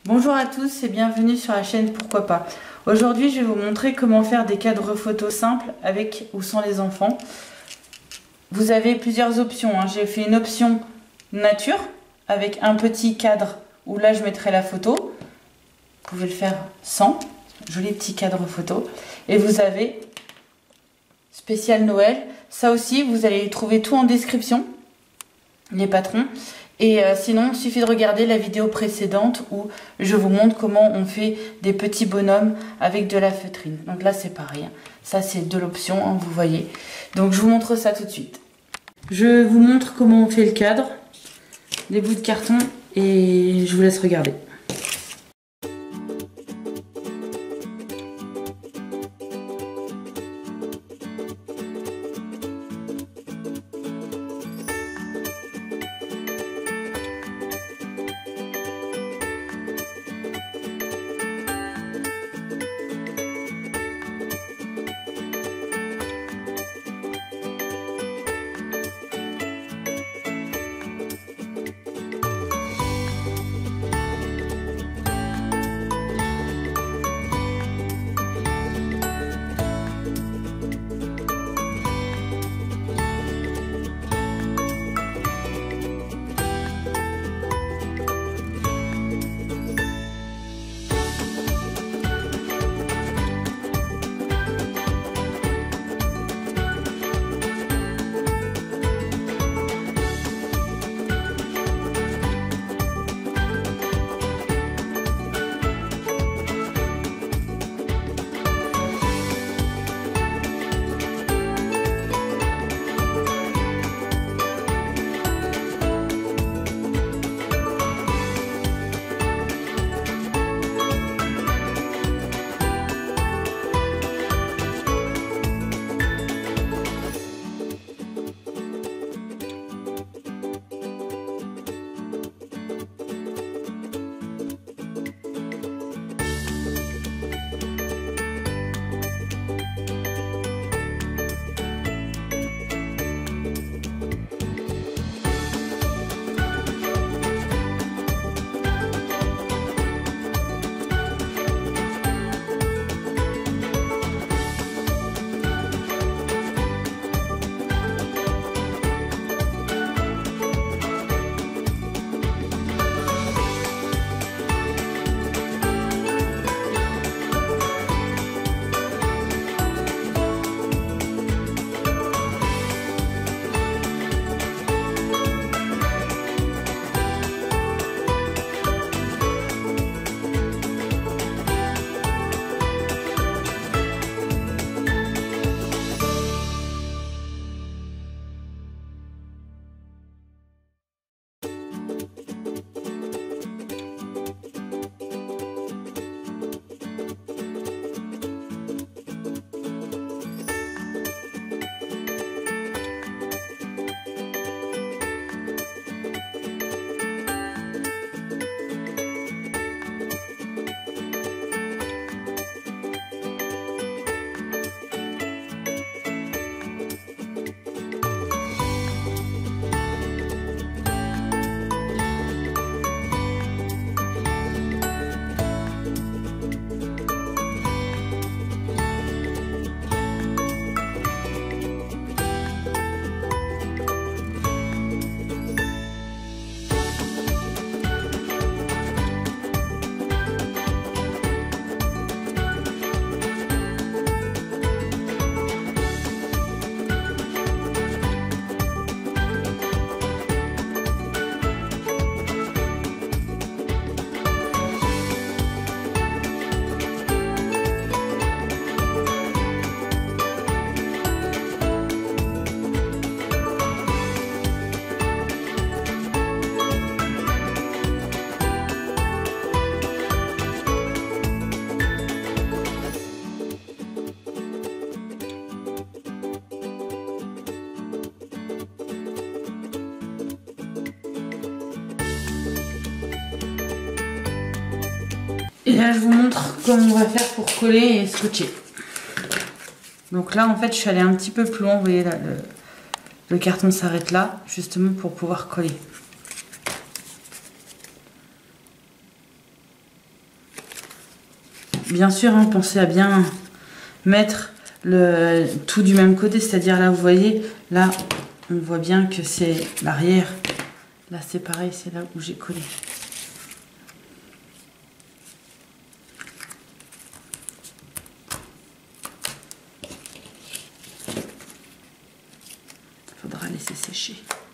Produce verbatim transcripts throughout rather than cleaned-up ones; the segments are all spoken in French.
Bonjour à tous et bienvenue sur la chaîne Pourquoi pas. Aujourd'hui je vais vous montrer comment faire des cadres photos simples avec ou sans les enfants. Vous avez plusieurs options, hein. J'ai fait une option nature avec un petit cadre où là je mettrai la photo. Vous pouvez le faire sans, joli petit cadre photo. Et vous avez spécial Noël, ça aussi vous allez trouver tout en description, les patrons. Et euh, sinon, il suffit de regarder la vidéo précédente où je vous montre comment on fait des petits bonhommes avec de la feutrine. Donc là, c'est pareil. Ça, c'est de l'option, hein, vous voyez. Donc, je vous montre ça tout de suite. Je vous montre comment on fait le cadre, des bouts de carton, et je vous laisse regarder. Et là, je vous montre comment on va faire pour coller et scotcher. Donc là, en fait, je suis allée un petit peu plus loin. Vous voyez, là, le, le carton s'arrête là, justement pour pouvoir coller. bien sûr, hein, pensez à bien mettre le tout du même côté, c'est-à-dire là, vous voyez, là, on voit bien que c'est l'arrière. Là, c'est pareil, c'est là où j'ai collé. Il faudra laisser sécher.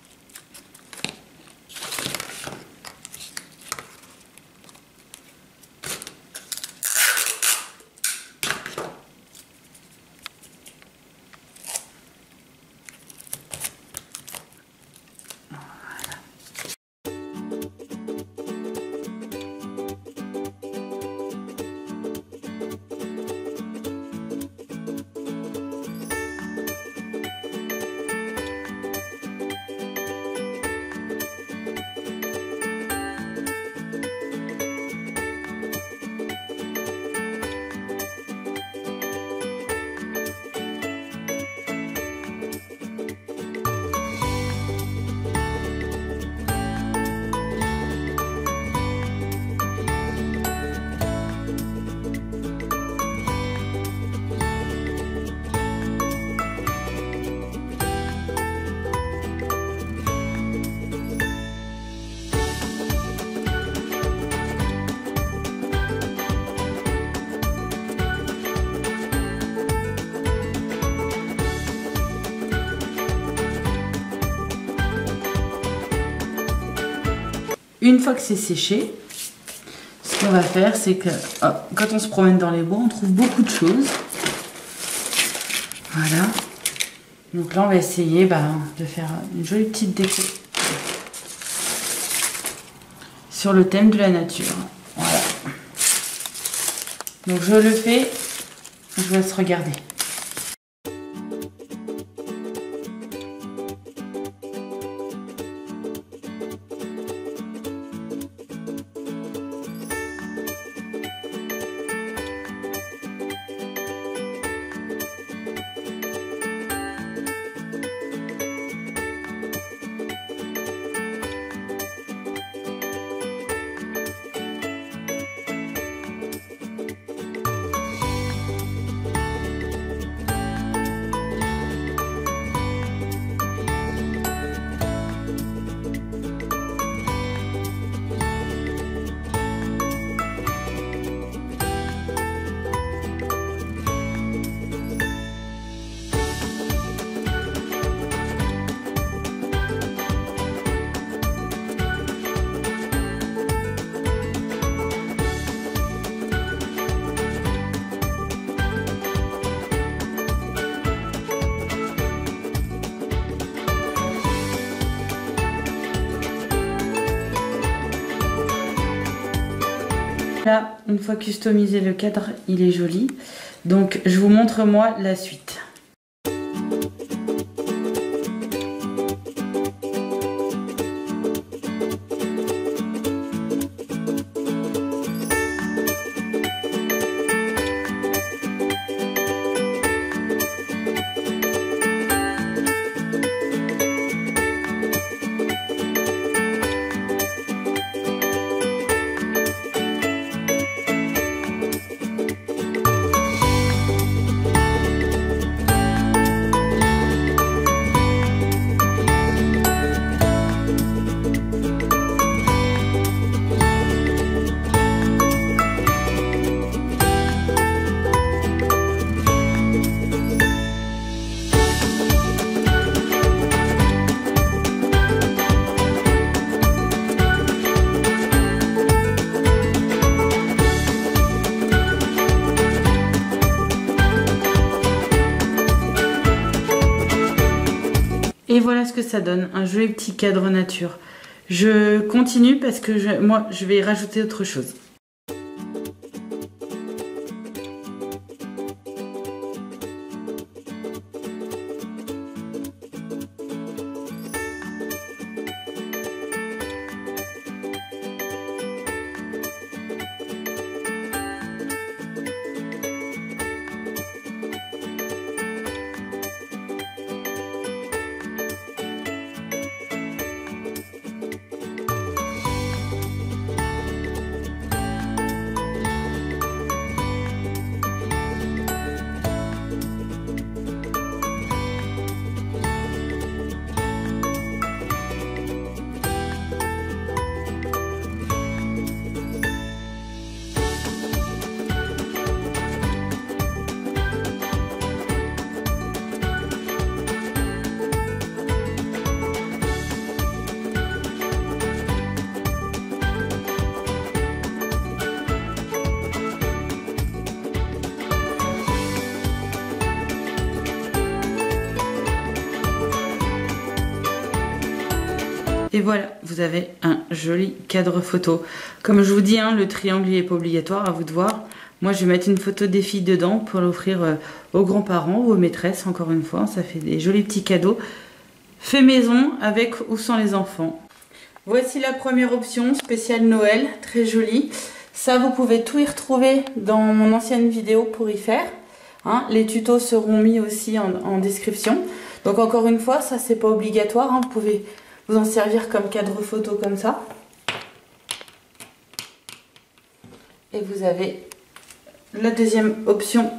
Une fois que c'est séché, ce qu'on va faire, c'est que oh, quand on se promène dans les bois, on trouve beaucoup de choses. Voilà. Donc là, on va essayer bah, de faire une jolie petite déco sur le thème de la nature. Voilà. Donc je le fais, je vous laisse regarder. Là, une fois customisé le cadre, il est joli. Donc, je vous montre moi la suite. Et voilà ce que ça donne, un joli petit cadre nature. Je continue parce que je, moi, je vais rajouter autre chose. Et voilà, vous avez un joli cadre photo. Comme je vous dis, hein, le triangle n'est pas obligatoire, à vous de voir. Moi, je vais mettre une photo des filles dedans pour l'offrir euh, aux grands-parents ou aux maîtresses, encore une fois. Ça fait des jolis petits cadeaux. Fait maison, avec ou sans les enfants. Voici la première option, spéciale Noël, très jolie. Ça, vous pouvez tout y retrouver dans mon ancienne vidéo pour y faire. Hein, les tutos seront mis aussi en, en description. Donc encore une fois, ça, c'est pas obligatoire. Hein, vous pouvez vous en servir comme cadre photo comme ça. Et vous avez la deuxième option.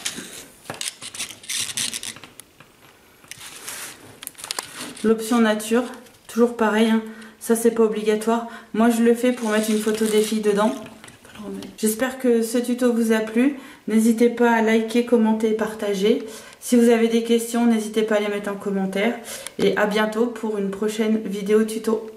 L'option nature, toujours pareil, hein. Ça c'est pas obligatoire. Moi je le fais pour mettre une photo des filles dedans. J'espère que ce tuto vous a plu. N'hésitez pas à liker, commenter et partager. Si vous avez des questions, n'hésitez pas à les mettre en commentaire. Et à bientôt pour une prochaine vidéo tuto.